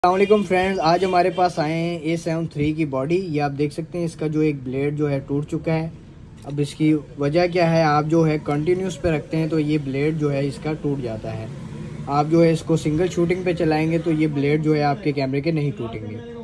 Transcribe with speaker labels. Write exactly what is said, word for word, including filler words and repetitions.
Speaker 1: अस्सलामुअलैकुम फ्रेंड्स, आज हमारे पास आए हैं ए सेवन थ्री की बॉडी। ये आप देख सकते हैं, इसका जो एक ब्लेड जो है टूट चुका है। अब इसकी वजह क्या है, आप जो है कंटिन्यूस पे रखते हैं तो ये ब्लेड जो है इसका टूट जाता है। आप जो है इसको सिंगल शूटिंग पे चलाएंगे तो ये ब्लेड जो है आपके कैमरे के नहीं टूटेंगे।